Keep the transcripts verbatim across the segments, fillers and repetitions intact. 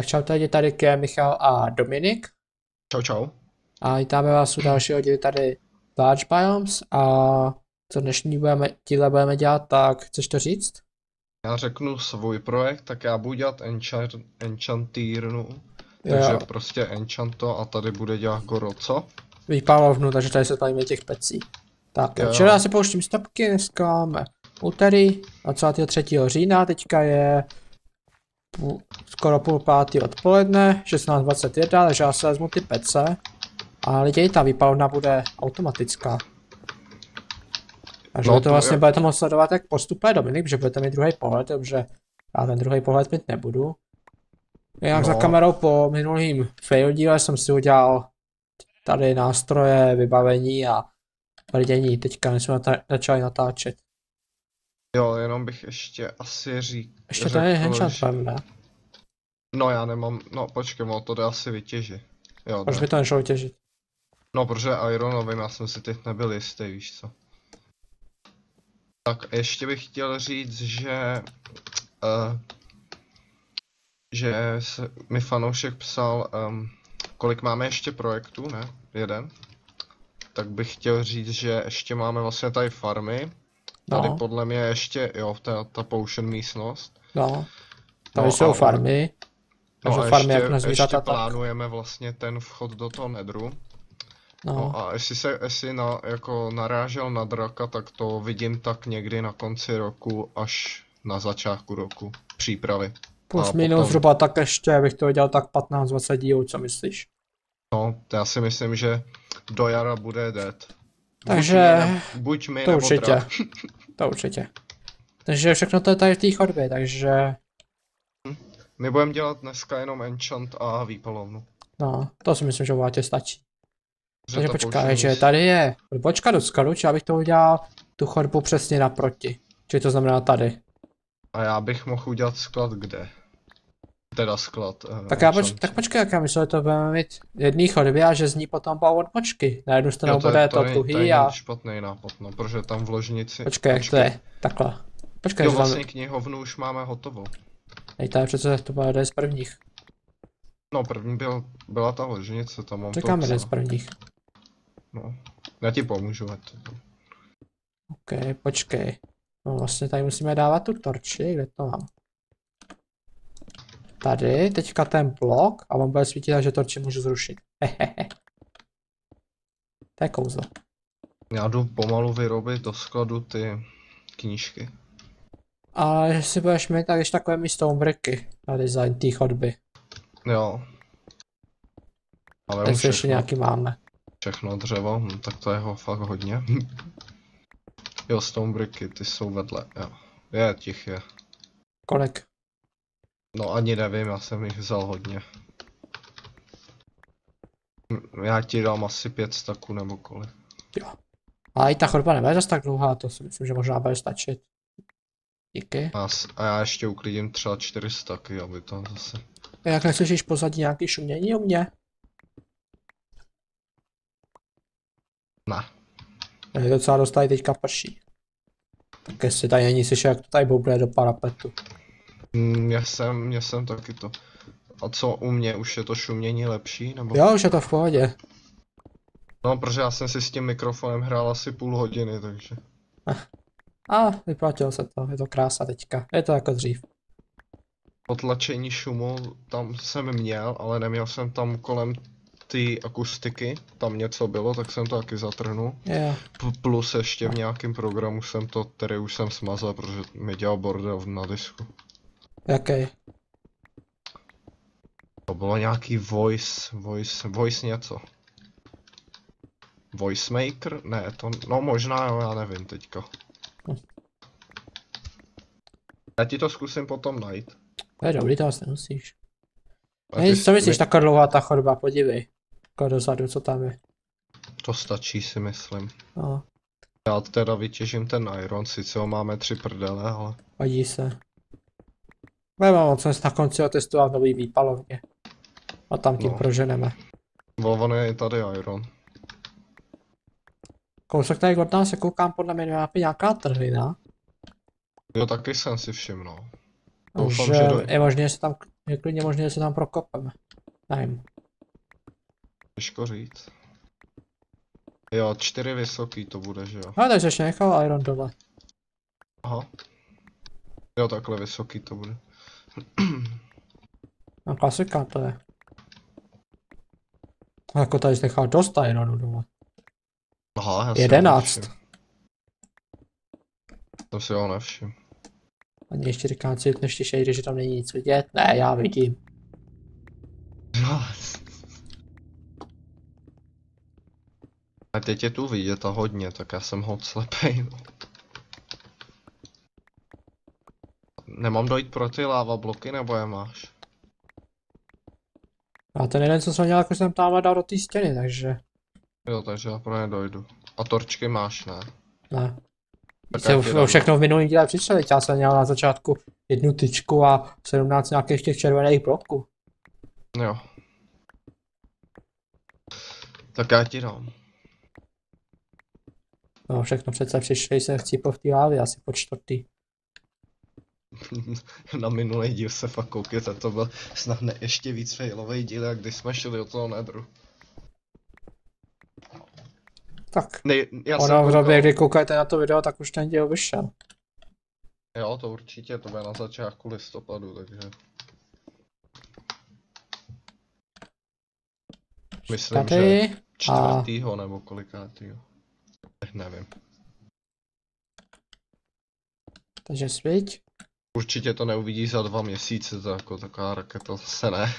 čau tady, tady je Michal a Dominik. Čau, čau. A vítáme vás u dalšího dílu tady Large Biomes a co dnešní budeme, díle budeme dělat, tak chceš to říct? Já řeknu svůj projekt, tak já budu dělat enchant, enchantírnu, takže Jo. prostě enchanto a tady bude dělat Goro, co? Výpalovnu, takže tady se spavíme těch pecí. Tak, Jo. včera si pouštím stopky, dneska máme úterý dvacátého třetího října, teďka je půl, skoro půl pátý odpoledne, šestnáct dvacet jedna, takže já se vezmu ty pece. A lidi, ta výpalovna bude automatická. Takže No, vy to to vlastně je- budete moct sledovat, jak postupuje Dominik, že budete mít druhý pohled, takže já ten druhý pohled mít nebudu. Jinak No. za kamerou po minulým fail díle jsem si udělal tady nástroje, vybavení a brdění. Teďka než jsme nata- začali natáčet. Jo, jenom bych ještě asi řík... Ještě ten je řekl, enchant, že- ne? No já nemám, no počkej, no to jde asi vytěžit. Jo, Proč jde. by to nešlo těžit? No protože Ironovým, já jsem si teď nebyl jistý, víš co. Tak ještě bych chtěl říct, že... Uh, že se, mi fanoušek psal, um, kolik máme ještě projektů, ne? Jeden. Tak bych chtěl říct, že ještě máme vlastně tady farmy. Tady No, podle mě ještě, jo, ta, ta potion místnost. no. Tady No jsou a- farmy. No Takže a farmy ještě, jak na zvířata, ještě tak. plánujeme vlastně ten vchod do toho nedru. No No. a jestli se, jestli na, jako narážel na draka, tak to vidím tak někdy na konci roku až na začátku roku přípravy. Plus a minus potom- zhruba tak ještě, bych to dělal tak patnáct dvacet dílů, co myslíš? No, to já si myslím, že do jara bude dead. Takže Buď my, ne, buď my to nebo určitě. drak. To určitě. Takže všechno to je tady v té chodbě, takže My budeme dělat dneska jenom enchant a výpalovnu. no, to si myslím, že bohatě stačí. Že Takže ta počkej, potion že míst- tady je odbočka do skladu, či já bych to udělal tu chodbu přesně naproti. Či to znamená tady. A já bych mohl udělat sklad kde? Teda sklad. eh, Tak, já poč- enchant. tak počkej, jak já myslel, že to budeme mít v jedné chodbě a že z ní potom budou odbočky. Na jednu Jo, stranu bude to není- to tuhý není a... špatný nápad, no, protože tam v ložnici... Počkej, jak to je? Takhle. Počkej, Jo, že tam... vlastně knihovnu už máme hotovou. Ej, tady přece to bude jeden z prvních. No, první byl, byla ta ložnice, tam mám Čekám to jeden z psa. prvních. No, já ti pomůžu, ať to... Ok, počkej. No vlastně tady musíme dávat tu torči, kde to mám? Tady, teďka ten blok a on bude svítit, takže torči můžu zrušit. Hehehe. To je kouzlo. Já jdu pomalu vyrobit do skladu ty knížky. Ale že si budeš mít tak ještě takové místo briky na design té chodby. Jo. Ale Teď už ještě všechno, nějaký máme. všechno dřevo, hm, tak to je ho fakt hodně. Jo, stone bricky, ty jsou vedle, jo. Je, těch je. Kolik? No ani nevím, já jsem jich vzal hodně. Hm, Já ti dám asi pět staků nebo kolik. Jo. Ale i ta chodba nebude zase tak dlouhá, to si myslím, že možná bude stačit. Díky. A, s- a já ještě uklidím třeba čtyři staky, aby to zase... A jak neslyšíš pozadí nějaký šumění u mě? Ne. Je docela dost tady teďka prší. Tak jestli tady není slyšet, jak to tady bouble do parapetu. Hm, Já jsem, mě jsem taky to. A co u mě, už je to šumění lepší, nebo? Jo, už je to v pohodě. No, protože já jsem si s tím mikrofonem hrál asi půl hodiny, takže. A vyplatilo se to, je to krása teďka. Je to jako dřív. Potlačení šumu tam jsem měl, ale neměl jsem tam kolem ty akustiky, tam něco bylo, tak jsem to taky zatrhnul. Jo. P- Plus ještě v nějakém programu jsem to, který už jsem smazal, protože mi dělal bordel na disku. Jaký? To bylo nějaký voice, voice, voice něco. Voice maker? Ne, to, no možná jo, já nevím teďka. Hm. Já ti to zkusím potom najít. To je dobrý, to asi nemusíš. A ty Hej, s- co myslíš, mi- taková dlouhá ta chodba, podívej. Jako dozadu, co tam je. To stačí, si myslím. No, Já teda vytěžím ten iron, sice ho máme tři prdele, ale... hodí se. Budeme moc na konci otestovat nový výpalovně. A tam tím No. proženeme. Volvan je i tady iron. Kousek tady od nás se koukám, podle mě nějaký nějaká trhlina. Jo, taky jsem si všiml. Doufám, že že do... je možné, že se tam Je klidně možné, že se tam prokopeme. Nevím. Těžko říct. Jo, čtyři vysoký to bude, že jo? No, takže ještě nechal iron dole. Aha. Jo, takhle vysoký to bude. No, klasika to je. Jako tady jsi nechal dost ironu dole. Aha, já si Jedenáct. ho nevšim. To si ho nevšim. Ani ještě říkám si, ještě šejde, že tam není nic vidět. Ne, já vidím. No. A teď je tu vidět a hodně, tak já jsem hodně slepej, no. Nemám dojít pro ty láva bloky, nebo je máš? A ten jeden, co jsem měl, jako jsem tam dal do té stěny, takže... Jo, takže já pro ně dojdu. A torčky máš, ne? Ne. Tak Se já už ti dám, všechno v minulém díle přišel, já jsem měl na začátku jednu tyčku a sedmnáct nějakých těch červených bloků. Jo. Tak já ti dám. No všechno přece přišli, jsem chcípl v té lávě, asi po čtvrtý. Na minulý díl se fakt koukněte, to byl snad ne ještě víc failový díl, jak když jsme šli do toho nedru. Tak, Ne, já jsem ono v koukal- době, kdy koukáte na to video, tak už ten díl vyšel. Jo, to určitě, to bude na začátku listopadu, takže... Myslím, že Tady, čtvrtýho nebo kolikátýho. Eh, nevím. takže sviť. Určitě to neuvidíš za dva měsíce, to jako taková raketa zase ne.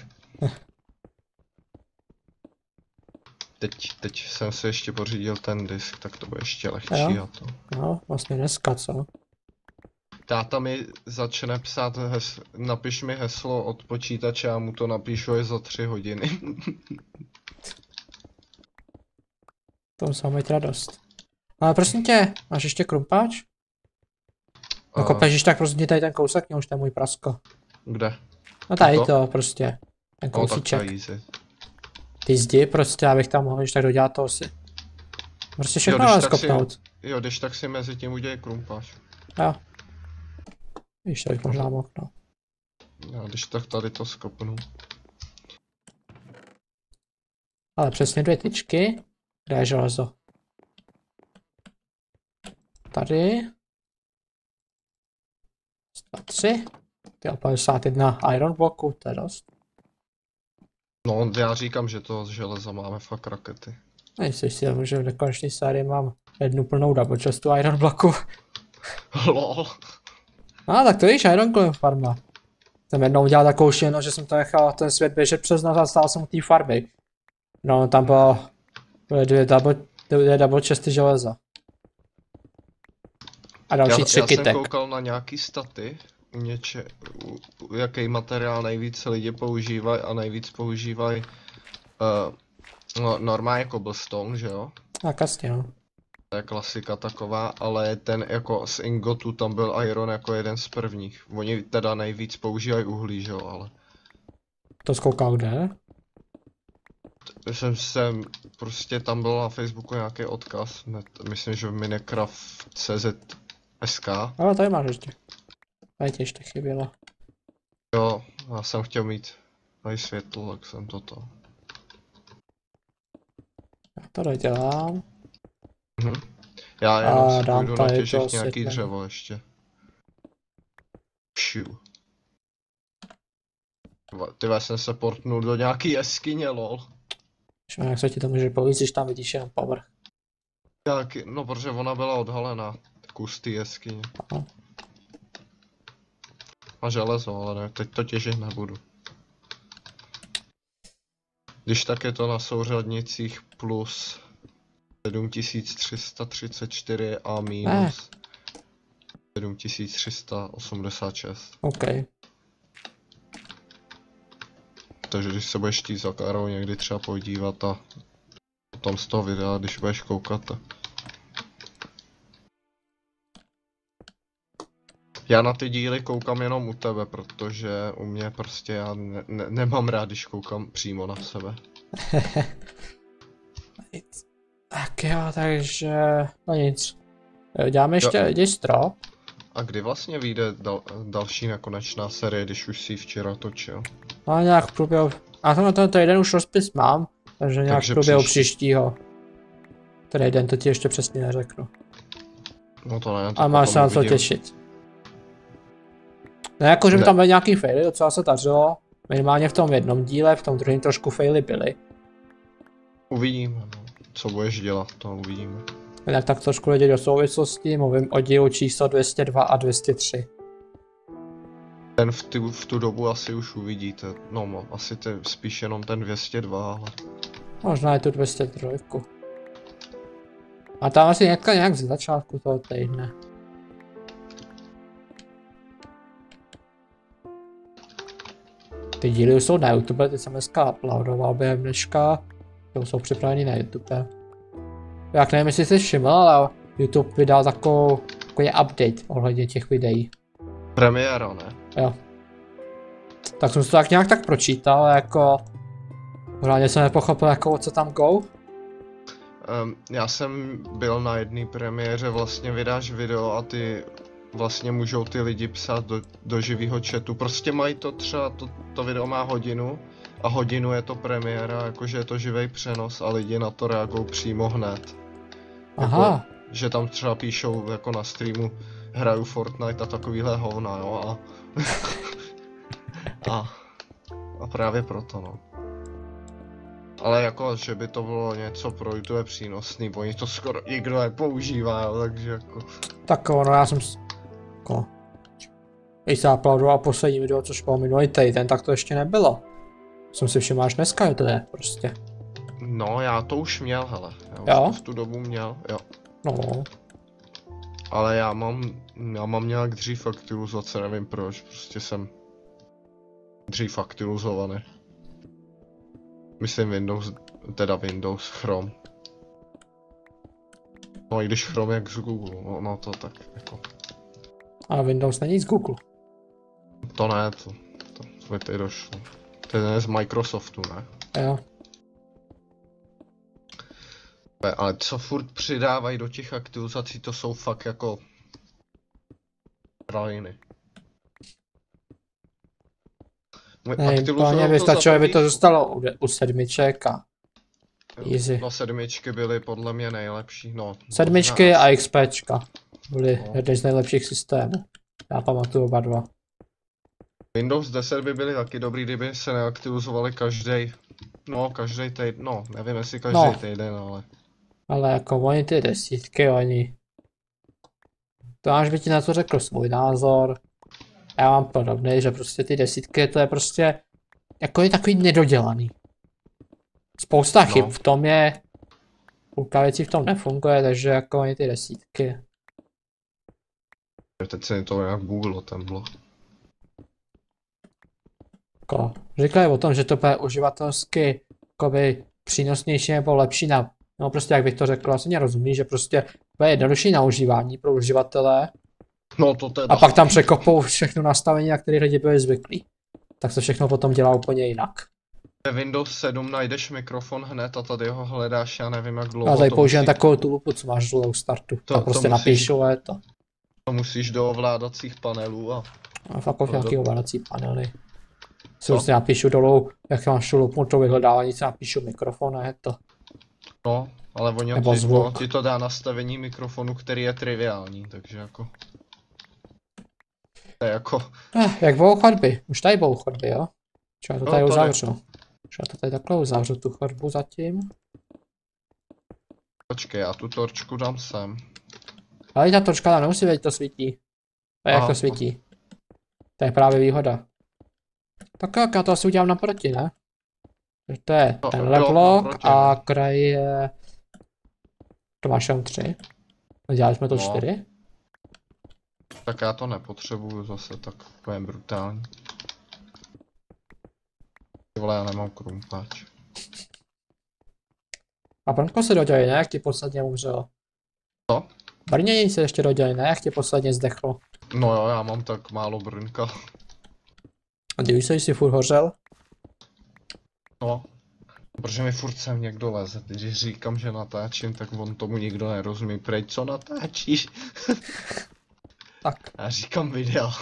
Teď, teď jsem si ještě pořídil ten disk, tak to bude ještě lehčí Jo. a to. No, vlastně dneska, co? Táta mi začne psát, hes, napiš mi heslo od počítače, já mu to napíšu až za tři hodiny. To musím mít radost. Ale prosím tě, máš ještě krumpáč? No A kopeš, tak prostě tady ten kousek, mě už to je můj prasko. kde? No tady To? to prostě. Ten No tak to kousíček. je easy. Ty zdi prostě, abych tam mohl ještě tak dodělat toho si. Prostě všechno když ale tak si- skopnout. Jo, když tak si mezi tím udělej krumpáč. Jo. Víš, to bych možná mohl, no. Já když tak tady to skopnu. Ale přesně dvě tyčky. Kde je železo? Tady. Dva, tři. Ty padesát jedna iron bloku, to je dost. No, já říkám, že to z železa máme fakt rakety. Nejsi si, že v nekonečné sérii mám jednu plnou double chestu iron bloku. Lol. No tak to víš, iron golem farma. Jsem jednou udělal takovou šílenost, že jsem to nechal ten svět běžet přes nás a stál jsem u té farmy. No tam bylo byly dvě double, dvě double chesty železa. A další Já, tři já jsem kytek. koukal na nějaký staty, u něče, u, u, jaký materiál nejvíc lidi používají a nejvíc používají uh, no, normálně cobblestone, že jo? Tak jasně, no. To je klasika taková, ale ten jako z ingotu tam byl iron jako jeden z prvních. Oni teda nejvíc používají uhlí, že jo, ale... To zkoukal kde? Jsem jsem, prostě tam byl na Facebooku nějaký odkaz, ne, myslím, že Minecraft tečka cé zet tečka es ká. Ale tady máš ještě. Tady ti ještě chybělo. Jo, já jsem chtěl mít tady světlo, tak jsem toto. Já to dodělám. Mhm. Já A jenom si dám půjdu tady natěžit to nějaký osvětlení. dřevo ještě. Pšiu. Ty já jsem se portnul do nějaký jeskyně, lol. Že jak se ti to může povíct, když tam vidíš jenom povrch. Nějaký, no protože ona byla odhalená, kus ty jeskyně. Aha. A železo, ale ne, teď to těžit nebudu. Když tak je to na souřadnicích plus sedm tisíc tři sta třicet čtyři a minus sedm tisíc tři sta osmdesát šest. OK. Takže když se budeš chtít za Karou někdy třeba podívat a potom z toho videa, když budeš koukat. Tak... Já na ty díly koukám jenom u tebe, protože u mě prostě já ne ne nemám rád, když koukám přímo na sebe. Tak jo, takže... No nic. Děláme ještě lidi strop. A kdy vlastně vyjde dal, další nekonečná série, když už si ji včera točil? No nějak v průběhu, a to na tento jeden už rozpis mám, takže nějak Takže v průběhu příští. příštího. Který den to ti ještě přesně neřeknu. No to ne, to A máš se potom na co uvidím. těšit. No jako, že Ne. tam byly nějaký faily, docela se dařilo. Minimálně v tom jednom díle, v tom druhém trošku faily byly. Uvidíme, no. Co budeš dělat, to uvidíme. Jinak tak trošku lidi do souvislosti, mluvím o dílu číslo dvě stě dva a dvě stě tři. Ten v, ty, v tu dobu asi už uvidíte, no mo, asi te, spíš jenom ten dvě stě dva, ale... Možná je tu dvě stě tři. A tam asi nějak, nějak z začátku toho týdne. Ty díly už jsou na YouTube, ty jsem dneska uploadoval během dneška. To jsou připraveny na YouTube. Jak nevím, jestli jsi všiml, ale YouTube vydal takovou, takový update ohledně těch videí. Premiéra, ne? Jo. Tak jsem si to tak nějak tak pročítal, jako... Hlavně jsem nepochopil, jako o co tam go. Um, já jsem byl na jedné premiéře, vlastně vydáš video a ty vlastně můžou ty lidi psát do, do živého chatu. Prostě mají to třeba, to, to video má hodinu a hodinu je to premiéra, jakože je to živý přenos a lidi na to reagují přímo hned. Aha. Jako, že tam třeba píšou jako na streamu hraju Fortnite a takovýhle hovna, jo, a... a... a právě proto, no. Ale jako, že by to bylo něco pro YouTube přínosný, oni to skoro nikdo nepoužívá, jo, takže jako... Tak ono, já jsem... s- Jako... Když jsem uploadoval poslední video, což bylo minulý týden, tak to ještě nebylo. Jsem si všiml až dneska, že to je prostě. No, já to už měl, hele, já už Jo? to v tu dobu měl, jo. No. Ale já mám, já mám nějak dřív aktualizace, nevím proč, prostě jsem dřív aktualizovaný. Myslím Windows, teda Windows, Chrome. No i když Chrome jak z Google, no, no to tak jako, Ale Windows není z Google. to ne, to, to, to mi teď došlo. To je z Microsoftu, ne? Jo. Ne, ale co furt přidávají do těch aktualizací, to jsou fakt jako krajiny. Ne, plně by stačilo, aby to zůstalo u, de- u sedmiček a easy. No sedmičky byly podle mě nejlepší, no. Sedmičky možná- a XPčka byly No. jedny z nejlepších systémů. Já pamatuju oba dva. Windows deset by byly taky dobrý, kdyby se neaktualizovali každý, no každý týden, no nevím jestli každý No. týden, ale Ale jako oni ty desítky, oni... To až by ti na to řekl svůj názor. Já mám podobný, že prostě ty desítky, to je prostě... Jako je takový nedodělaný. Spousta chyb No. v tom je... Půlka věcí v tom nefunguje, takže jako oni ty desítky. teď se mi to nějak Google ten blok. Jako, říkali o tom, že to bude uživatelsky jakoby přínosnější nebo lepší na... No prostě jak bych to řekl, asi mě rozumí, že prostě bude jednodušší na užívání pro uživatele. No to teda. A pak tam překopou všechno nastavení, na které lidi byli zvyklí. Tak se všechno potom dělá úplně jinak. Ve Windows sedm najdeš mikrofon hned a tady ho hledáš, já nevím jak dlouho. Já tady to používám musí- takovou tu lupu, co máš dole u startu. To- Tam to prostě musíš- napíšu, je to. To musíš do ovládacích panelů a A fakt už No, nějaký do- ovládací panely. Si Co? prostě napíšu dolů, jak máš tu lupu, to vyhledávání, si napíšu mikrofon a je to. no, ale oni Nebo ti, zvuk. to, ti to dá nastavení mikrofonu, který je triviální, takže jako... To je jako... Eh, jak budou chodby? Už tady budou chodby, jo? Čo já to No, tady tady. uzavřu. Čo já to tady takhle uzavřu, tu chodbu zatím. Počkej, já tu torčku dám sem. Ale ta točka tam nemusí vědět, to svítí. A jak Aha. to svítí? To je právě výhoda. Tak jak já to asi udělám naproti, ne? Takže to je No, tenhle jo, blok naproti, a no. kraj je... To máš jenom tři. Dělali jsme to No. čtyři. Tak já to nepotřebuju zase tak úplně brutální. Ty vole, já nemám krumpáč. A Brnko se dodělali, ne? Jak ti posledně umřel. Co? Brnění se ještě dodělali, ne? Jak ti posledně zdechlo. No jo, já mám tak málo brnka. A divíš se, že jsi furt hořel? No. Protože mi furt sem někdo leze, když říkám, že natáčím, tak on tomu nikdo nerozumí. Prej, co natáčíš? Tak. Já říkám video.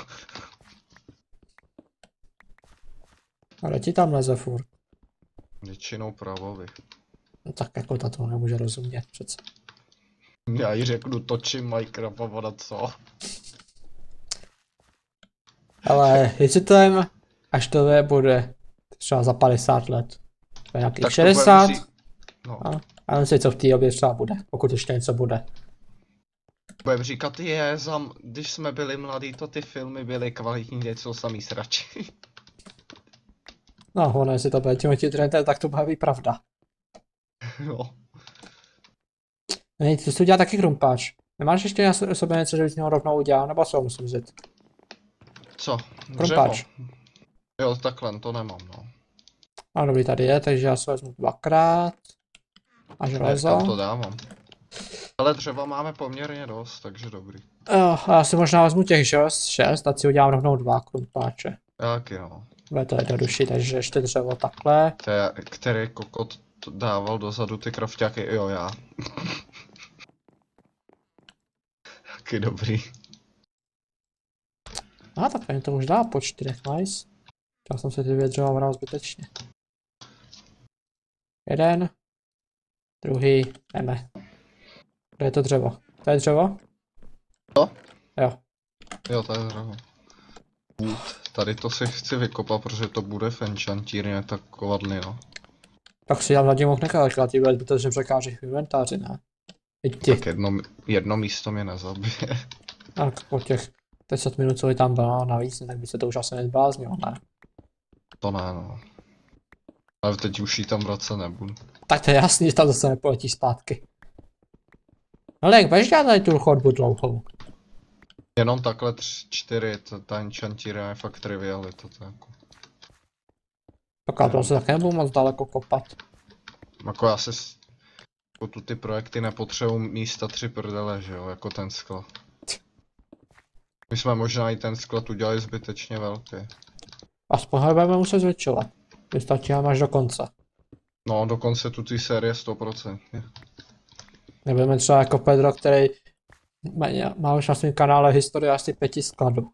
Ale ti tam leze furt. Většinou pravovi. No tak jako ta to nemůže rozumět přece. Já jí řeknu točím Minecraft a ona co? Ale jestli to jen, až to je, bude třeba za padesát let. To je nějakých Tak to šedesát. budem ří- No. A, a nevím si, co v té době třeba bude, pokud ještě něco bude. Budem říkat, je, zam, když jsme byli mladí, to ty filmy byly kvalitní, něco samý srači. No, ono, jestli to bude tím ti trendem, tak to bude být pravda. No. Ne, ty jsi udělal taky krumpáč. Nemáš ještě na sobě něco, že bys měl rovnou udělal, nebo se ho musím vzít? Co? Krumpáč. Dřevo? Jo, takhle, to nemám, no. A dobrý, tady je, takže já se vezmu dvakrát. A Ne, železo. kam to dávám. Ale dřeva máme poměrně dost, takže dobrý. Jo, a já si možná vezmu těch šest, šest a si udělám rovnou dva krumpáče. Taky no. Bude to jednodušší, takže ještě dřevo takhle. To je, který kokot to dával dozadu ty krafťáky, jo já. Taky dobrý. A tak ani to už dá po čtyřech, nice. Já jsem se ty dvě dřeva vral zbytečně. Jeden. Druhý, jdeme. Kde je to dřevo? To je dřevo? Co? Jo. Jo, to je dřevo. Tady to si chci vykopat, protože to bude v enchantírně, tak kovadly, no. Tak si já hladně mohl nechat, že ty bude to, že překážeš v inventáři, ne? Teď ti. Tak jedno, jedno místo mě nezabije. Tak po těch deset minut, co by tam bylo navíc, tak by se to už asi nezbláznilo, ne? To ne, no. Ale teď už jí tam vracet nebudu. Tak to je jasný, že tam zase nepoletí zpátky. Ale jak budeš dělat tady tu chodbu dlouhou? Jenom takhle tři, čtyři, to, ta enchantírna je fakt trivialita, to jako. Tak já to se také nebudu moc daleko kopat. Jako já si s- jako tu ty projekty nepotřebuji místa tři prdele, že jo, jako ten sklad. My jsme možná i ten sklad udělali zbytečně velký. Aspoň ho budeme muset zvětšovat. Vystačí nám až do konce. No, dokonce tu ty série sto procent. Nebudeme třeba jako Pedro, který má, má už na svém kanále historii asi pěti skladů.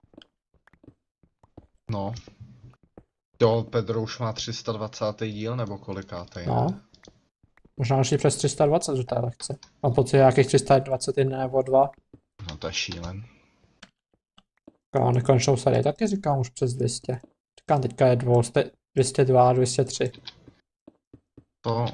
No. Jo, Pedro už má tři sta dvacátý díl, nebo kolikátej, No. ne? Možná už i přes tři sta dvacet, že to je lehce. Mám pocit, že nějakých tři sta dvacet jedna nebo dva. No to je šílen. A nekonečnou sérii taky říkám už přes dvě stě. Říkám teďka je dvě stě dva, dvě stě tři. To...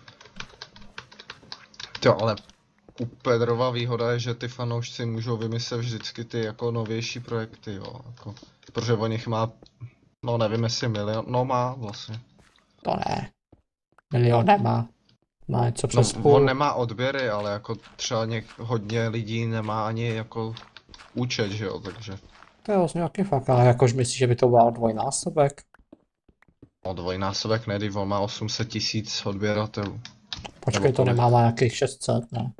Jo, ale u Pedrova výhoda je, že ty fanoušci můžou vymyslet vždycky ty jako novější projekty, jo. Jako, protože o nich má, no nevím jestli milion, no má vlastně. To ne. Milion nemá. Má něco No, přes on půl. nemá odběry, ale jako třeba něk, hodně lidí nemá ani jako účet, že jo, takže. To je vlastně nějaký fakt, ale jakož myslíš, že by to byl dvojnásobek? No dvojnásobek ne, když on má osm set tisíc odběratelů. Počkej, Nebo to kolik? nemá má nějakých šest set, ne?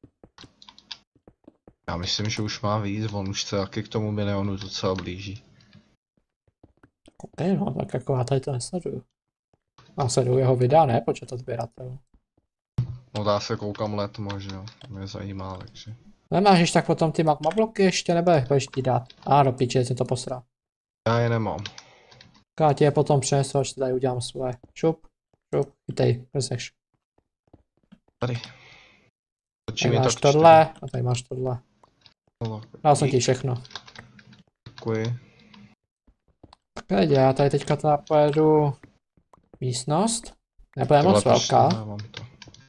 Já myslím, že už má víc, on už se taky k tomu milionu docela blíží. Ok, no, tak jako já tady to nesleduju. Já sleduju jeho videa, ne počet odběratelů. No dá se koukám letmo, že jo, to mě zajímá, takže. Nemáš již tak potom ty magma bloky ještě, nebo jak budeš ti dát? A do piče, si to posral. Já je nemám. Já ti je potom přinesu, až tady udělám svoje. Šup, šup, chytej, vezeš. Tady. Točí Tady mi máš tak tohle, a tady máš tohle. čtyři. Dal jsem ti všechno. Děkuji. Tak já tady teďka teda pojedu místnost. Nebude Tohle moc to velká. si nemám to.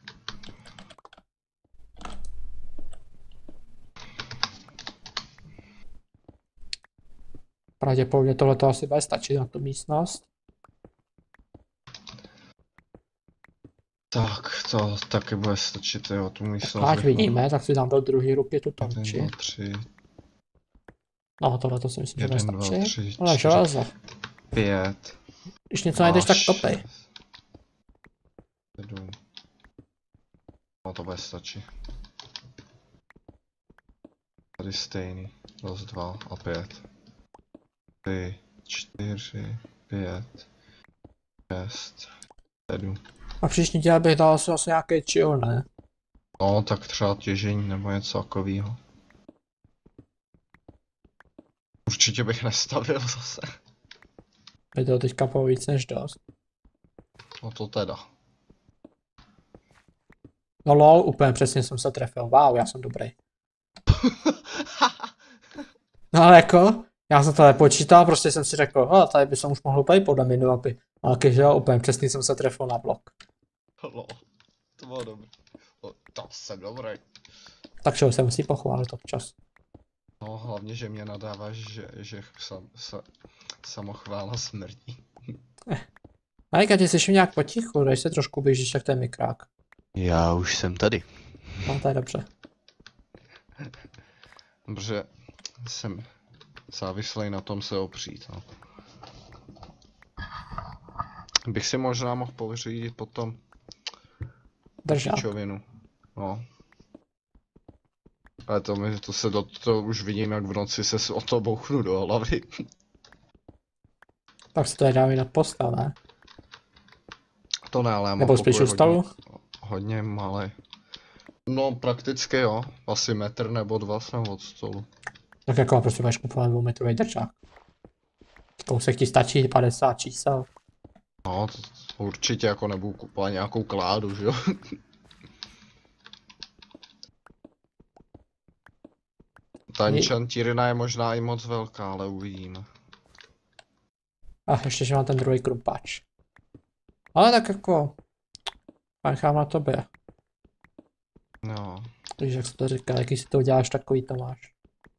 Pravděpodobně tohle to asi bude stačit na tu místnost. Tak, to taky bude stačit, jo, tu místnost. Ať bych vidíme, tak si dám do druhé ruky tu mohl- tomči. Jeden, dva, tři, No tohle to si myslím, že bude jeden, dva, stačit. tři, Ale čtyři, železo. pět. Když něco najdeš, tak topej. šest, sedm. No to bude stačit. Tady stejný. Roz dva a pět. Tři, čtyři, pět, šest, sedm. A příští díl bych dal asi asi nějaký chill, ne? No, tak třeba těžení nebo něco takového. Určitě bych nestavil zase. Je to teďka po víc než dost. No to teda. No lol, úplně přesně jsem se trefil. Wow, já jsem dobrý. No ale jako, já jsem to nepočítal, prostě jsem si řekl, hele, tady by jsem už mohl být podle minulé mapy. Ale když jo, úplně přesně jsem se trefil na blok. No, to bylo dobré. To jsem dobrý. Takže se musí pochválit občas. No, hlavně, že mě nadáváš, že, že sam, sa, samochvála smrdí. A jak ty jsi nějak potichu, dej se trošku blížíš, jak ten mikrák. Já už jsem tady. No, to je dobře. Dobře, jsem závislý na tom se opřít, no. Bych si možná mohl pořídit potom Držák. pičovinu. No. Ale to, mi, to se do to už vidím, jak v noci se o to bouchnu do hlavy. Tak se to je dávají na postel, ne? To ne, ale já mám Nebo spíš u stolu? hodně, hodně malý. No prakticky jo, asi metr nebo dva jsem od stolu. Tak jako prostě budeš kupovat dvoumetrový držák. Kousek ti stačí padesát čísel. No, to, to určitě jako nebudu kupovat nějakou kládu, že jo? Ta enchantírna je možná i moc velká, ale uvidíme. A ještě, že mám ten druhý krumpáč. Ale tak jako... Nechám na tobě. No. Takže jak jsi to říkal, jaký si to uděláš, takový to máš.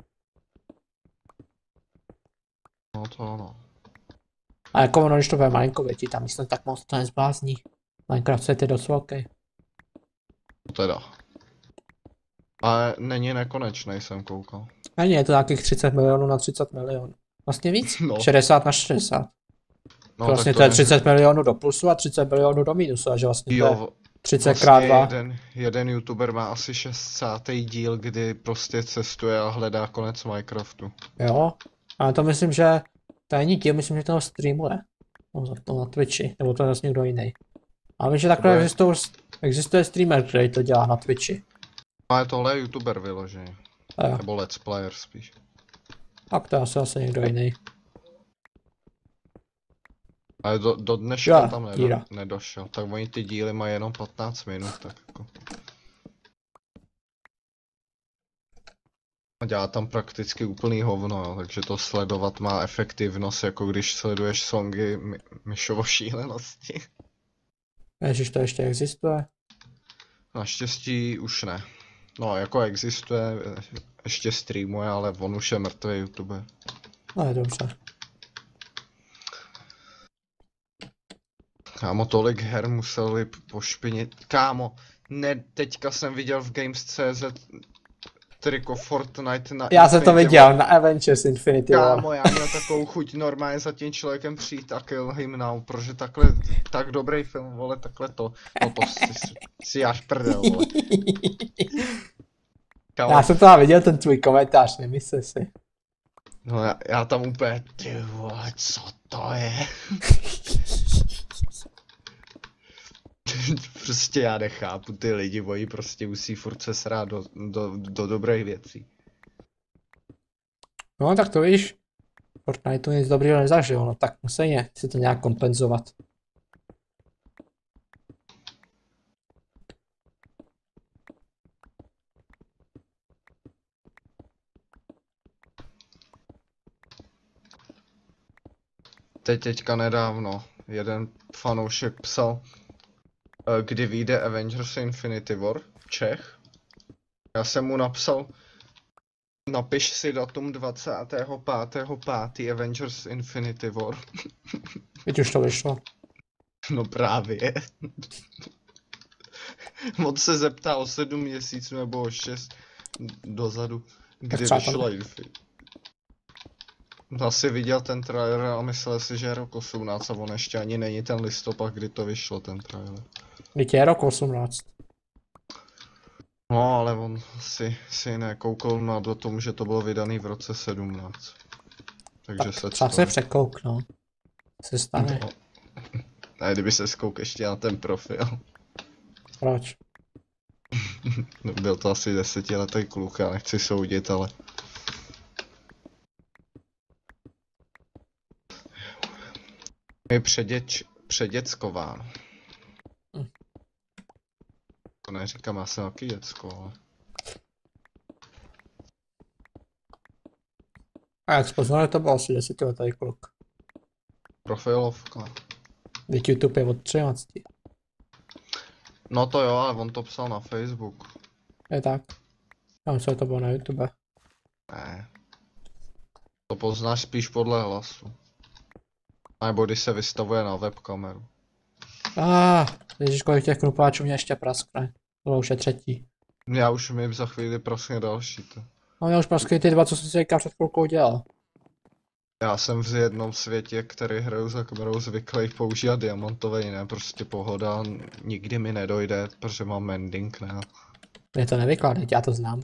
No to ano. A jako ono, když to bude malinko větší, tam myslím tak moc to nezblázní. Minecraft je dost velký. Teda. Ale není nekonečný, jsem koukal. Není, je to nějakých třicet milionů na třicet milionů. Vlastně víc? No. šedesát na šedesát. No, Vlastně tak to je třicet milionů do plusu a třicet milionů do minusu, a že vlastně to je Jo, třicet vlastně krát dva. jeden, jeden youtuber má asi šedesátý díl, kdy prostě cestuje a hledá konec Minecraftu. Jo, ale to myslím, že to není díl, myslím, že to streamuje. No, za to na Twitchi, nebo to je zase někdo jiný. A vím, že takhle Bude. existuje, existuje streamer, který to dělá na Twitchi. Ale tohle je youtuber vyložený. A jo, Nebo let's player spíš. tak to je asi zase někdo jiný. Ale do, do dneška Jo, tam nedo, díra. nedošel. Tak oni ty díly mají jenom patnáct minut, tak jako. A dělá tam prakticky úplný hovno, jo, takže to sledovat má efektivnost, jako když sleduješ songy My- Myšovo šílenosti. Ježiš, to ještě existuje? Naštěstí už ne. No, jako existuje, ještě streamuje, ale on už je mrtvý youtuber. No je dobře. Kámo, tolik her museli pošpinit. Kámo, ne, teďka jsem viděl v Games tečka cé zet triko Fortnite na Já jsem to Infinity viděl War. na Avengers Infinity War. Kámo, já měl takovou chuť normálně za tím člověkem přijít a kill him now, protože takhle, tak dobrý film, vole, takhle to, no to si, si až prdel, vole. Kámo, Já jsem to viděl, ten tvůj komentář, nemysl si. no já, já tam úplně, ty vole, co to je? Prostě já nechápu ty lidi, oni prostě musí furt se srát do, do, do dobrých věcí. No tak to víš, Fortnite to nic dobrýho nezažil, no tak musí je, si to nějak kompenzovat. Teď teďka nedávno jeden fanoušek psal, eh, kdy vyjde Avengers Infinity War, Čech. Já jsem mu napsal, napiš si datum dvacátého pátého pátého Avengers Infinity War. Teď už to vyšlo. No právě. On se zeptal o sedm měsíců nebo o šest dozadu, kdy třeba tam- vyšla Infinity. Asi viděl ten trailer a myslel si, že je rok osmnáct a on ještě ani není ten listopad, kdy to vyšlo, ten trailer. Teď je rok osmnáct. No, ale on si, si nekoukal na datum, že to bylo vydaný v roce sedmnáct. Takže Tak se třeba se překouk, no. Se stane. No. Ne, kdyby se zkouk ještě na ten profil. Proč? No, byl to asi desetiletý kluk, já nechci soudit, ale... Je předěč, předěckován. Hm. To neříkám, já jsem taky děcko, ale... A jak spoznal, to byl asi desetiletý kluk. Profilovka. Teď YouTube je od třinácti. No to jo, ale on to psal na Facebook. Je tak. Já myslím, že to bylo na YouTube. Ne. To poznáš spíš podle hlasu. A nebo když se vystavuje na webkameru. Ah, ježiš, kolik těch knupáčů mě ještě praskne. To už je třetí. Já už mi za chvíli praskne další to. No mě už praskly ty dva, co jsem si říkal před chvilkou dělal. Já jsem v jednom světě, který hraju za kamerou, zvyklý používat diamantový, ne, prostě pohoda, nikdy mi nedojde, protože mám mending, ne. Mě to nevykládej, já to znám.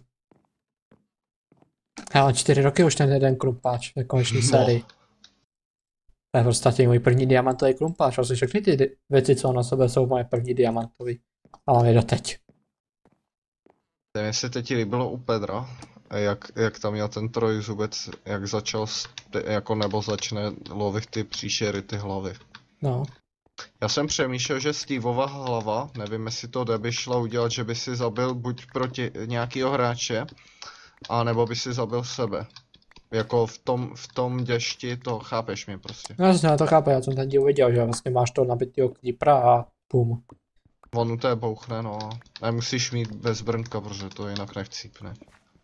Já mám čtyři roky už ten jeden krumpáč v konečný sérii. To je v podstatě můj první diamantový krumpáč, vlastně všechny ty věci, co na sebe jsou moje první diamantový. A mám je doteď. Mně se teď líbilo u Pedra, jak, jak tam měl ten trojzubec, jak začal, jako nebo začne lovit ty příšery, ty hlavy. No. Já jsem přemýšlel, že Steveova hlava, nevím jestli to jde, by šla udělat, že by si zabil buď proti nějakýho hráče, a nebo by si zabil sebe. Jako v tom, v tom děšti, to chápeš mě prostě. No jasně, já to chápu, já jsem ten díl viděl, že vlastně máš to nabitýho knipra a pum. On u té bouchne, no. Nemusíš mít bez brnka, protože to jinak nechcípne.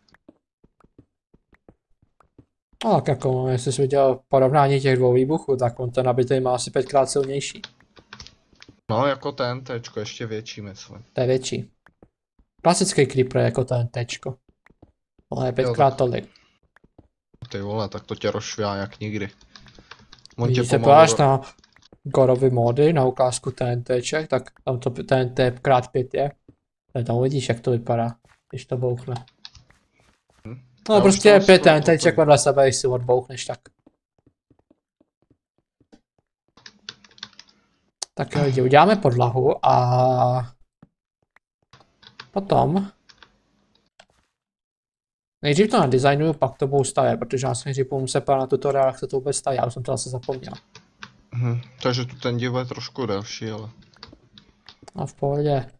No tak jako, jestli jsi viděl porovnání těch dvou výbuchů, tak on ten nabitý má asi pětkrát silnější. No jako ten téčko, ještě větší myslím. To je větší. Klasický creeper je jako ten téčko. Ale je pětkrát tolik. Ty vole, tak to tě rozšvihá jak nikdy. On Když tě se pomalu... podíváš na Gorovy módy, na ukázku TNTček, tak tam to T N T krát pět je. Tak tam uvidíš, jak to vypadá, když to bouchne. Hm. No Já prostě už pět to T N Tček vedle sebe, když si odbouchneš, tak. Tak jo, lidi, uděláme podlahu a potom nejdřív to nadesignuju, pak to budu stavět, protože já jsem nejdřív budu se pát na tutoriál, jak se to vůbec staví, já už jsem to zase zapomněl. Mhm. Takže tu ten díl je trošku delší, ale... A v pohodě.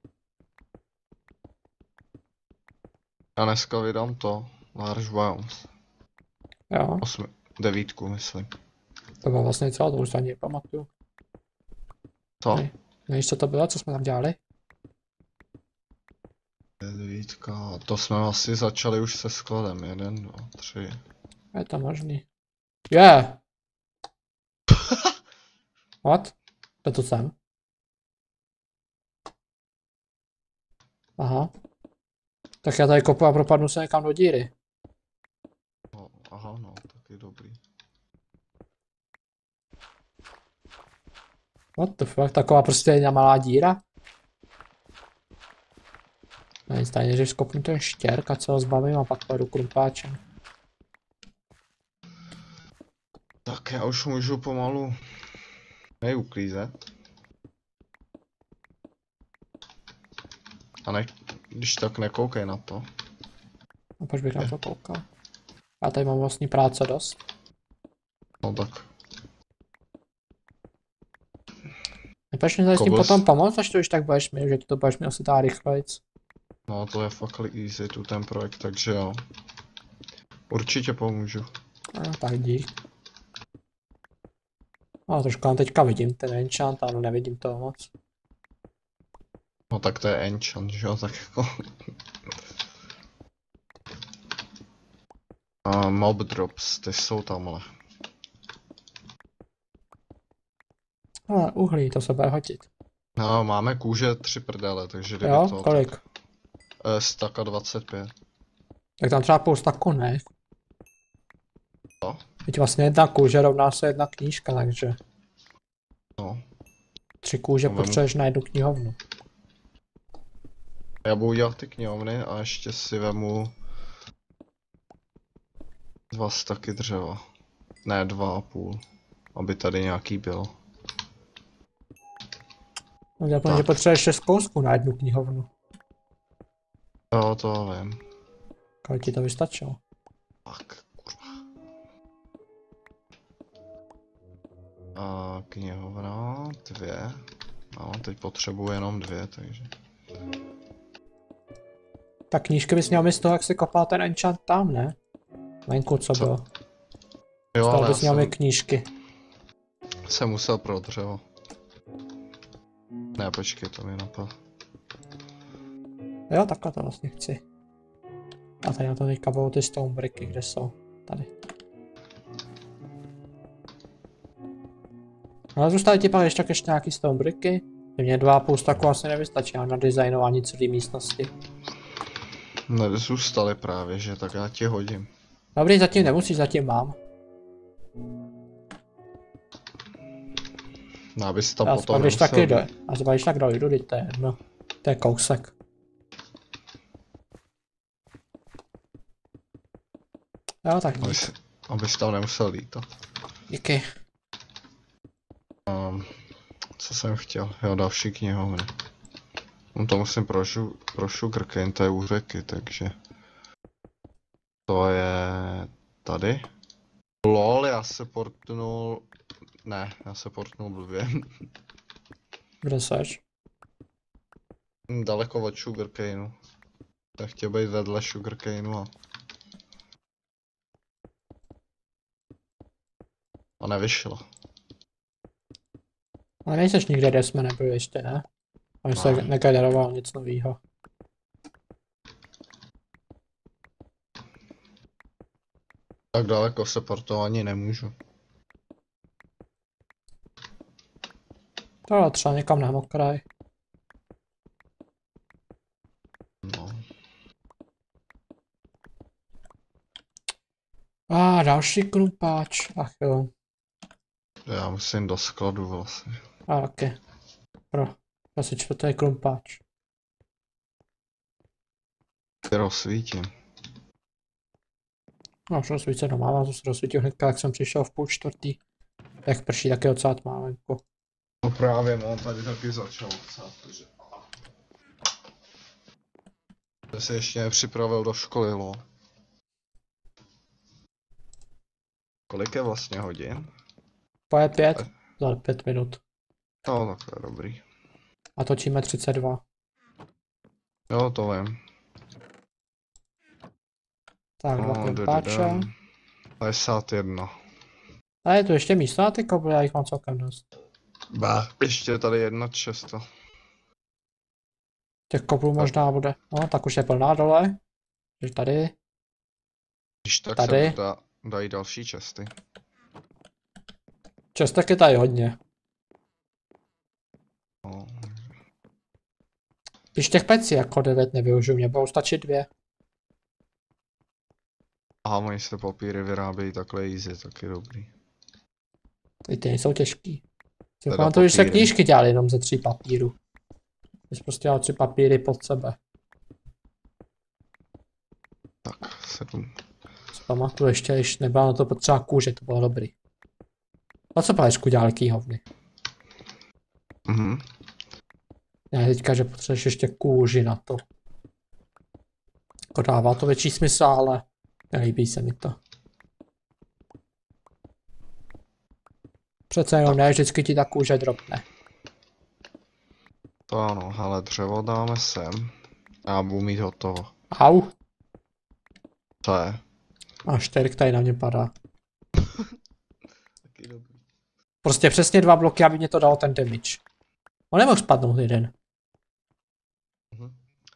Já dneska vydám to, Large Bounce. Jo, Osmi, devítku myslím. to bylo vlastně celé, to už ani nepamatuju. Co? Ne. Nevíš, co to bylo, co jsme tam dělali? Devítka, to jsme asi začali už se skladem, jeden, dva, tři. Je to možný. Je! Yeah. What? To tu jsem. Aha. Tak já tady kopu a propadnu se někam do díry. No, aha, no, taky dobrý. What the fuck, taková prostě jedna malá díra? No nic, tady než skopnu ten štěrk a co ho zbavím a pak pojedu krumpáčem. Tak já už můžu pomalu neuklízet. A ne, když tak nekoukej na to. A proč bych na to koukal? Já tady mám vlastní práce dost. No tak. Nepoč mi tady s tím Kobos. potom pomoct, až to už tak budeš mi, že ti to budeš mi asi dá rychlejc. No to je fakt easy tu ten projekt, takže jo. Určitě pomůžu. No tak dík. No trošku tam teďka vidím ten enchant, ale nevidím toho moc. No tak to je enchant, že jo, tak jako. A mob drops, ty jsou tamhle. Ale uhlí, to se bude hodit. No, máme kůže tři prdele, takže kdyby Jo, to... kolik? Tak, eh, staka dvacet pět. Tak tam třeba půl staku, ne? Co? Teď vlastně jedna kůže rovná se jedna knížka, takže No. tři kůže No, potřebuješ na jednu knihovnu. Já budu dělat ty knihovny a ještě si vemu dva staky dřeva. Ne, dva a půl. Aby tady nějaký bylo. No já že potřebuješ šest kousků na jednu knihovnu. Jo, to vím. Kolik ti to vystačilo? Tak, kurva. A knihovna, dvě. No, teď potřebuji jenom dvě, takže. Tak knížky bys měl mít z toho, jak se kopal ten enchant tam, ne? Venku, co, co? bylo? Jo, z toho ale bys měl jsem, mít knížky. jsem musel pro dřevo. Ne, počkej, to mi napadlo. Jo, takhle to vlastně chci. A tady na to teďka budou ty stone bricky, kde jsou? Tady. Ale zůstaly ti pak ještě, ještě nějaký stone bricky. Mě dva a půl staku asi nevystačí na designování celé místnosti. Nezůstaly právě, že tak já ti hodím. Dobrý, zatím nemusíš, zatím mám. No, abys tam Já potom spadliš nemusel... taky do, a spadliš tak dojdu, teď to je jedno. To je kousek. Jo, tak dík. Abys, abys tam nemusel lítat. Díky. Um, co jsem chtěl? Jo, další knihovny. No to musím pro, šu, pro sugarcane, to je u řeky, takže... To je... tady? Lol, já se portnul... Ne, já se portnul blbě. Kde seš? Daleko od sugarcaneu. Já chtěl být vedle sugarcaneu a... A nevyšlo. Ale nejseš nikde, kde jsme nebyli ještě, ne? Oni se No. negeneroval nic novýho. Tak daleko se portovat ani nemůžu. To třeba někam na mokraj. No. A ah, další krumpáč. Ach jo. Já musím do skladu vlastně. A ah, ok. Pro. Asi čtvrtý krumpáč. Ty rozsvítím. No, už rozsvíceno mám, a to se rozsvítil hnedka, jak jsem přišel v půl čtvrtý. Jak prší, tak je docela tmá venku. No právě, mám tady taky začal psát, takže... Já se ještě nepřipravil do školy, lo. Kolik je vlastně hodin? Poje pět, za pět minut. No, tak to je dobrý. A točíme třicet dva. Jo, to vím. Tak, dva No, krumpáče. padesát jedna. A je tu ještě místo na ty koble, já jich mám celkem dost. Bah. Ještě tady jedna česta. Těch koblů možná bude. No, tak už je plná dole. Takže tady. Když tak Tady. se dá, dají další česty. Čestek je tady hodně. No. Když těch pecí jako devět nevyužiju, mě budou stačit dvě. A oni se papíry vyrábějí takhle easy, taky dobrý. I ty nejsou těžký. Si Teda pamatuju, že se papíry. knížky dělaly jenom ze tří papírů. Jsi prostě dělal tři papíry pod sebe. Tak, sedm. Si pamatuju ještě, když nebyla na to potřeba kůže, to bylo dobrý. A co Palešku dělal knihovny? Mhm. Já teďka, že potřebuješ ještě kůži na to. Jako dává to větší smysl, ale nelíbí se mi to. Přece jenom ne, vždycky ti ta kůže dropne. To ano, ale dřevo dáme sem. Já budu mít hotovo. Au! Co je? A štyrk tady na mě padá. Taky dobrý. Prostě přesně dva bloky, aby mě to dalo ten damage. On nemohl spadnout jeden. Mhm.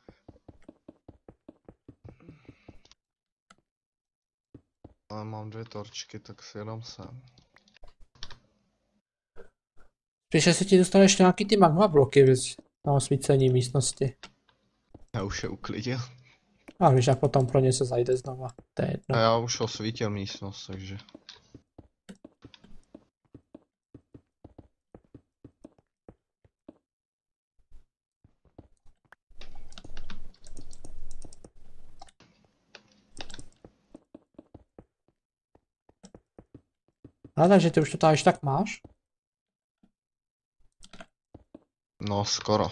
Ale mám dvě torčky, tak si jenom sem. Když se ti dostaneš nějaký ty magma bloky na osvícení místnosti. Já už je uklidil. A víš, jak potom pro ně se zajde znova. To je jedno. A já už osvítil místnost, takže. A takže ty už to tady tak máš? No, skoro.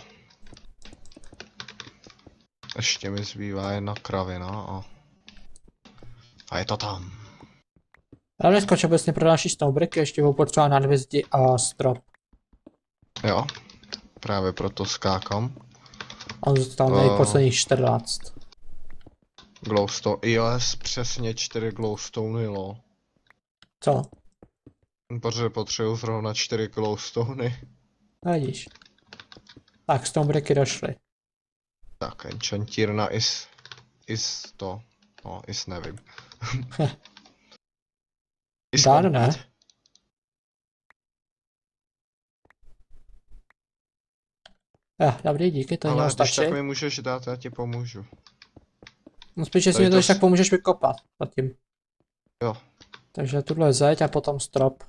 Ještě mi zbývá jedna kravina a... A je to tam. Ale dneska obecně pro další snowbricky ještě budou potřeba nadhvězdi a strop. Jo, právě proto skákám. On zůstal uh, nejposledních čtrnáct. Glowstone, yes, přesně čtyři glowstony, lo. Co? Protože potřebuji zrovna čtyři glowstony. Vidíš. Tak, snowbricky došly. Tak, enchantírna is... is to... no, is nevím. is Dá, ne? Eh, dobrý, díky, to mělo stačit. Ale když tak mi můžeš dát, já ti pomůžu. No spíš, že si mi to, když tak pomůžeš vykopat zatím. Jo. Takže tuhle zeď a potom strop.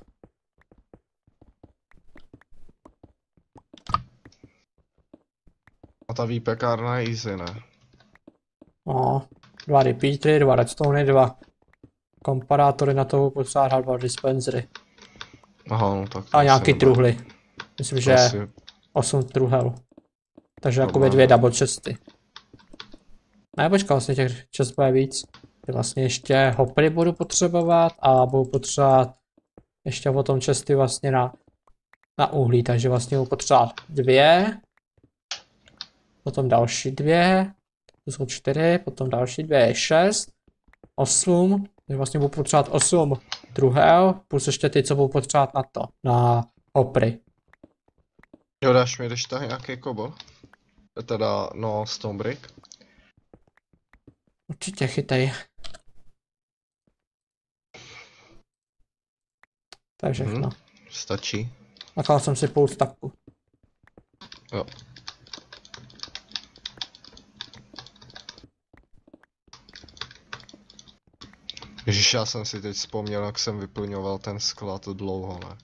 A ta výpekárna je easy, ne? No, dva repeatery, dva redstone, dva komparátory, na to potřeba dva dispensery. Aha, no tak. A nějaký truhly. Myslím, že asi... osm truhel. Takže jakoby dvě double chesty. Ne, počkej, vlastně těch chest bude víc. Vlastně ještě hopry budu potřebovat a budu potřebovat ještě potom chesty vlastně na, na uhlí, takže vlastně budu potřebovat dvě. Potom další dvě. To jsou čtyři, potom další dvě je šest. Osm. Takže vlastně budu potřebovat osm truhel, plus ještě ty, co budu potřebovat na to, na hopry. Jo, dáš mi když tak nějaký kobol? Teda, no, stone brick. Určitě chytej. To je všechno. Hmm, stačí. Nechal jsem si půl staku. Jo. Ježiš, já jsem si teď vzpomněl, jak jsem vyplňoval ten sklad dlouho, ne?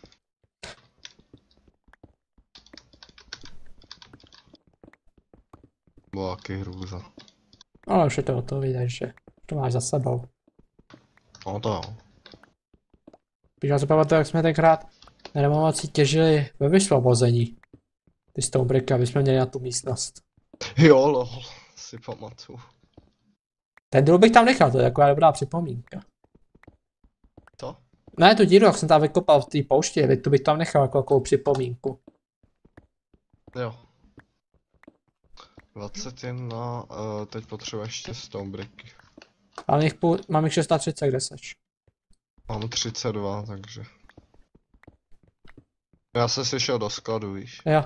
Bylo jaký hrůza. Ale už je to hotový, takže to máš za sebou. No to jo. Když já si pamatuju, jak jsme tenkrát na removací těžili ve vysvobození. Ty stonebricky, aby jsme měli na tu místnost. Jo, lol, si pamatuju. Ten druh bych tam nechal, to je taková dobrá připomínka. To? Ne, tu díru, jak jsem tam vykopal v té pouště, tu bych tam nechal jako takovou připomínku. Jo. dvacet jedna, uh, teď potřebuješ ještě stonebricky. Mám jich půl, mám jich třicet šest, kde seš? Mám třicet dva, takže... Já se si šel do skladu, víš? Jo.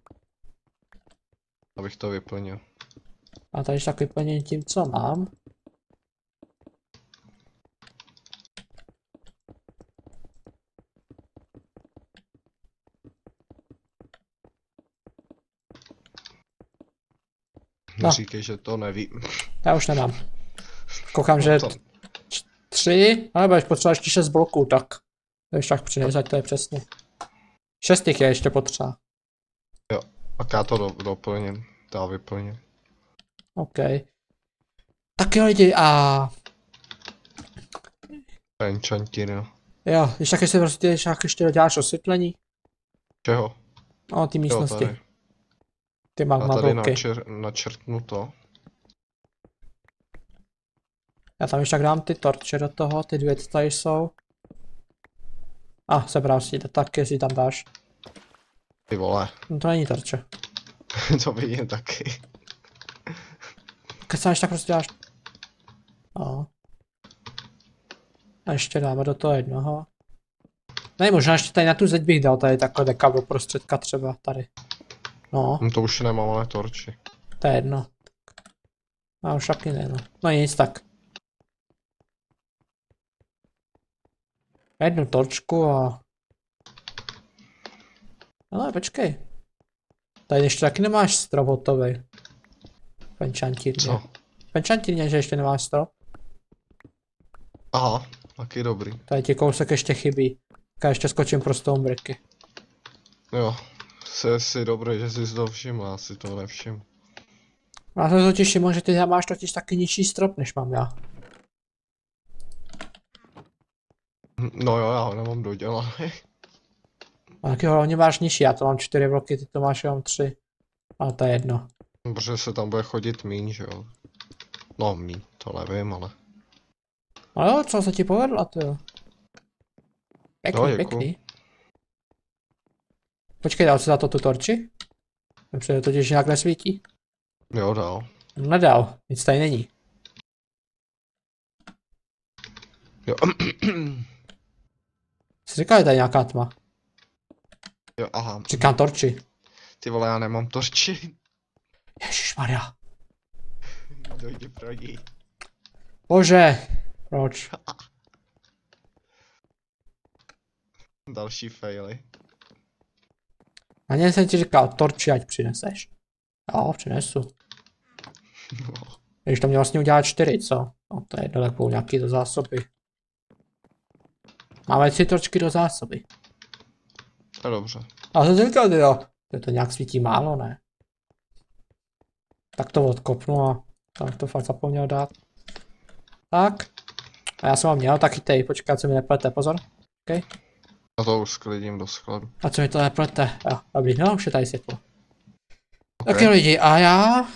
Abych to vyplnil. A tady tak vyplnění tím, co mám. No. Říkej, že to nevím. Já už nemám. Koukám, že tři, ale budeš potřeba ještě šest bloků, tak. To ještě tak přines, ať to je přesně. Šest jich je ještě potřeba. Jo, tak já to do, doplním, to vyplním. OK. Tak jo lidi, a... Enchantino. Jo, když tak jestli prostě když tak ještě doděláš osvětlení. Čeho? No, ty místnosti. Jo, ty magma já tady bloky. načer, načrtnu to. Já tam ještě tak dám ty torče do toho, ty dvě co tady jsou. A, ah, sebral si to tak, jestli tam dáš. Ty vole. No to není torče. To vidím taky. Když tam ještě tak prostě dáš. No. A ještě dáme do toho jednoho. Ne, možná ještě tady na tu zeď bych dal tady takhle deka do prostředka třeba tady. No. No to už nemám, ale torči. To je jedno. A už taky ne, no. No nic tak. Jednu torčku a... Ale počkej. Tady ještě taky nemáš strop hotovej. V enchantírně. Co? V enchantírně, že ještě nemáš strop. Aha, taky dobrý. Tady ti kousek ještě chybí. Tak ještě skočím pro stonebricky. Jo, jsi si dobrý, že jsi to všiml, já si to nevšiml. Já jsem totiž všiml, že ty máš totiž taky nižší strop, než mám já. No jo, já ho nemám dodělaný. A taky hlavně máš nižší, já to mám čtyři bloky, ty to máš jenom tři. Ale to je jedno. Protože se tam bude chodit míň, že jo. No míň, to nevím, ale... Ale jo, co se ti povedlo, ty jo. Pěkný, No, děkuju. pěkný. Počkej, dal jsi za to tu torči? Protože totiž nějak nesvítí. Jo, dal. No, nedal, nic tady není. Jo. Jsi říkal, je tady nějaká tma. Jo, aha. Říkám torči. Ty vole, já nemám torči. Ježišmarja. Dojdi pro ní. Bože. Proč? Další faily. Na něj jsem ti říkal torči, ať přineseš. Jo, přinesu. No. Když to mě vlastně udělat čtyři, co? No to je daleko nějaký do zásoby. Máme tři torčky do zásoby. To je dobře. A jsem si říkal, jo, to, to nějak svítí málo, ne? Tak to odkopnu a tak to fakt zapomněl dát. Tak. A já jsem ho měl, tak chytej, počkat, co mi neplete, pozor. Okay. A to už sklidím do skladu. A co mi to neplete? Jo, dobrý, no už je tady světlo. Okay. Tak jo lidi, a já...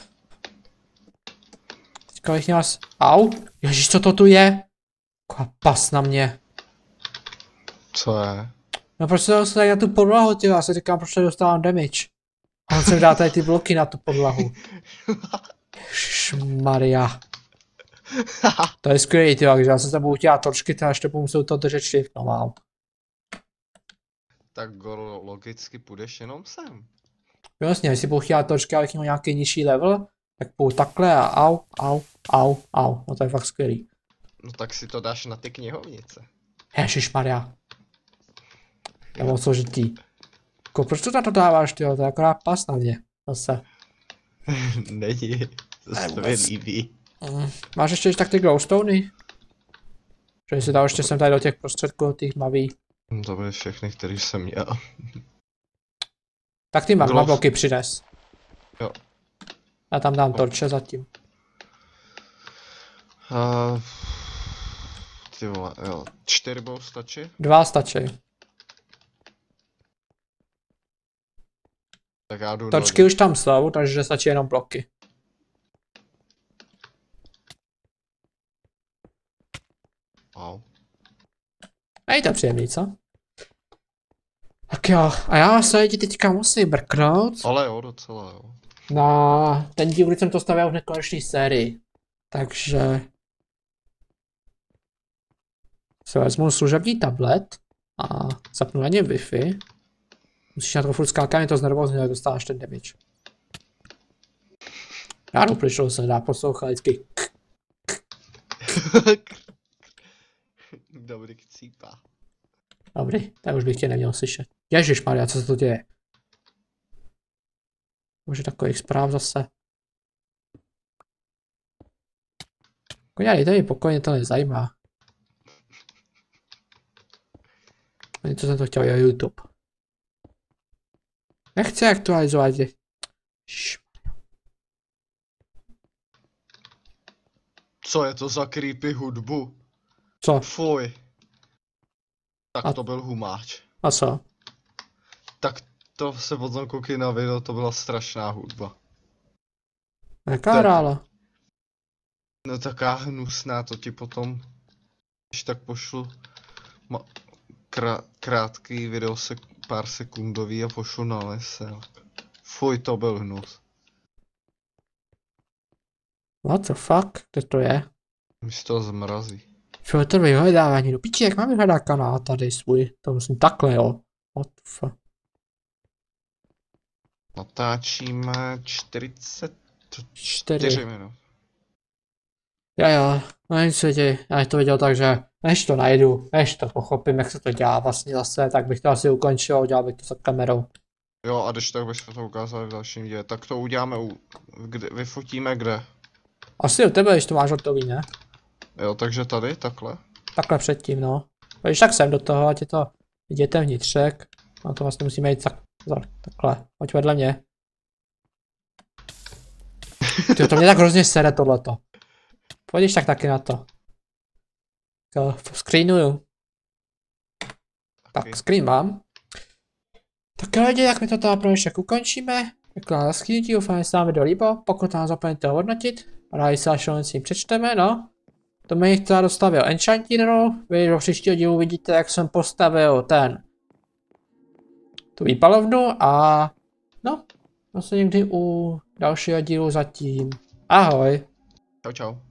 Teďka bych měl vás... Au, ježiš, co to tu je? Taková pas na mě. Co je? No proč se dostal na tu podlahu, ty? Já si říkám, proč se dostávám damage. A on se dá tady ty bloky na tu podlahu. Ježišmarja. To je skvělý, ty, takže já se tam budu dělat trošky, a ještě budu muset to držet shift, no mám. Tak Goro, logicky půjdeš jenom sem. Jasně, jestli budu chtělat trošky, abych měl nějaký nižší level, tak půjdu takhle a au, au, au, au, no to je fakt skvělý. No tak si to dáš na ty knihovnice. Ježišmarja. To je moc složitý. Jako, proč to na to dáváš, tyjo, to je akorát pas na mě, zase. Není, to se to mi líbí. Mm. Máš ještě tak ty glowstony? Že si dal ještě sem tady do těch prostředků, do těch tmavý. To byly všechny, který jsem měl. Tak ty magma Glow... bloky přines. Jo. Já tam dám torče zatím. Uh, ty vole, jo. Čtyři budou stačit? Dva stačí. Tak já jdu Torčky už tam jsou, takže stačí jenom bloky. Wow. Není to příjemný, co? Tak jo, a já se lidi teďka musím brknout. Ale jo, docela jo. Na ten díl, kdy jsem to stavěl v nekonečné sérii. Takže... si vezmu služební tablet a zapnu na něm Wi-Fi. Musíš na to furt skákat, mě to znervozňuje, dostáváš ten damage. Já jdu pryč, se nedá poslouchat vždycky. Dobrý chcípá. Dobrý, tak už bych tě neměl slyšet. Ježišmarja, co se to děje? Může takových zpráv zase. Koně, dejte mi pokojně, to nezajímá. Něco jsem to chtěl na YouTube. Nechci aktualizovat. Co je to za creepy hudbu? Co? Fuj. Tak A... to byl humáč. A co? Tak to se potom koukej na video, to byla strašná hudba. Jaká To- hrála? No taká hnusná, to ti potom, když tak pošlu ma- krá- krátký video, se pár sekundový a pošlu na lese. Fuj, to byl hnus. What the fuck? Kde to je? Mi z toho zmrazí. Filtr vyhledávání. Do piči, jak mám vyhledat kanál tady svůj? To musím takhle, jo. What the fuck? Natáčíme čtyřicet Čtyři. čtyři minut. Jo jo, no nic se děje. Já to viděl tak, že než to najdu, než to pochopím, jak se to dělá vlastně zase, tak bych to asi ukončil, udělal bych to za kamerou. Jo, a když tak bychom to ukázali v dalším díle, tak to uděláme u... Kde, vyfotíme kde? Asi u tebe, když to máš hotový, ne? Jo, takže tady, takhle. Takhle předtím, no. Když tak sem do toho, ať je to vidět vnitřek. No to vlastně musíme jít tak, takhle, pojď vedle mě. Tyjo, to mě tak hrozně sere tohleto. Pojď tak taky na to. Jo, screenuju. Tak, screen mám. Tak lidi, jak my to teda pro dnešek ukončíme. Děkuji za shlédnutí, doufám, že se vám video líbilo. Pokud nám zapomeňte hodnotit, rádi se až s tím přečteme, no. to mi chtěla dostavil enchantinu, vy do příštího dílu vidíte, jak jsem postavil ten tu výpalovnu a no, zase někdy u dalšího dílu zatím. Ahoj. Čau čau.